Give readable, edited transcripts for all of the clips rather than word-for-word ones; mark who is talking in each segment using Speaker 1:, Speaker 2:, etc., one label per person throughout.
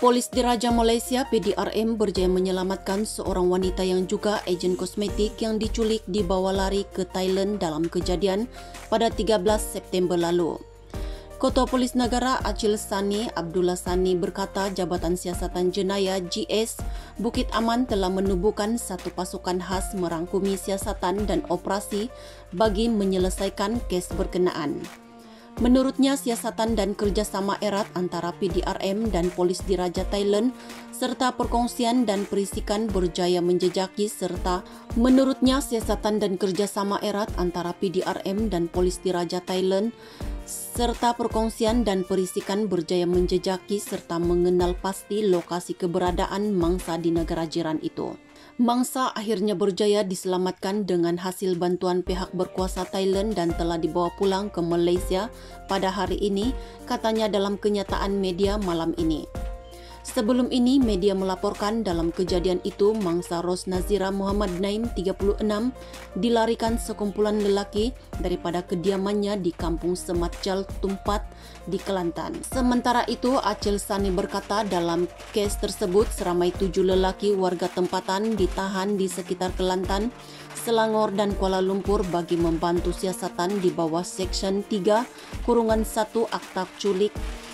Speaker 1: Polis Diraja Malaysia PDRM berjaya menyelamatkan seorang wanita yang juga ejen kosmetik yang diculik dibawa lari ke Thailand dalam kejadian pada 13 September lalu. Ketua Polis Negara Acil Sani Abdullah Sani berkata Jabatan Siasatan Jenayah GS Bukit Aman telah menubuhkan satu pasukan khas merangkumi siasatan dan operasi bagi menyelesaikan kes berkenaan. Menurutnya, siasatan dan kerjasama erat antara PDRM dan Polis Diraja Thailand serta perkongsian dan perisikan berjaya menjejaki serta menurutnya siasatan dan kerjasama erat antara PDRM dan Polis Diraja Thailand serta perkongsian dan perisikan berjaya menjejaki serta mengenal pasti lokasi keberadaan mangsa di negara jiran itu. Mangsa akhirnya berjaya diselamatkan dengan hasil bantuan pihak berkuasa Thailand dan telah dibawa pulang ke Malaysia pada hari ini, katanya dalam kenyataan media malam ini. Sebelum ini, media melaporkan dalam kejadian itu mangsa Ros Nazira Muhammad Naim 36 dilarikan sekumpulan lelaki daripada kediamannya di Kampung Sematjal Tumpat di Kelantan. Sementara itu, Acil Sani berkata dalam kes tersebut seramai 7 lelaki warga tempatan ditahan di sekitar Kelantan, Selangor dan Kuala Lumpur bagi membantu siasatan di bawah Seksyen 3 Kurungan 1 Akta Culik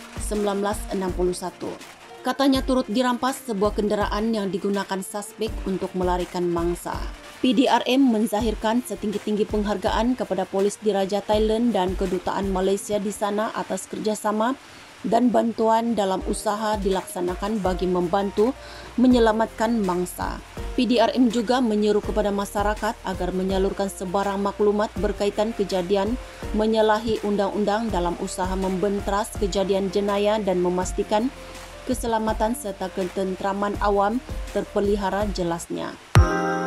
Speaker 1: 1961. Katanya turut dirampas sebuah kenderaan yang digunakan suspek untuk melarikan mangsa. PDRM menzahirkan setinggi-tinggi penghargaan kepada Polis Diraja Thailand dan Kedutaan Malaysia di sana atas kerjasama dan bantuan dalam usaha dilaksanakan bagi membantu menyelamatkan mangsa. PDRM juga menyeru kepada masyarakat agar menyalurkan sebarang maklumat berkaitan kejadian menyalahi undang-undang dalam usaha membentras kejadian jenayah dan memastikan keselamatan serta ketentraman awam terpelihara jelasnya.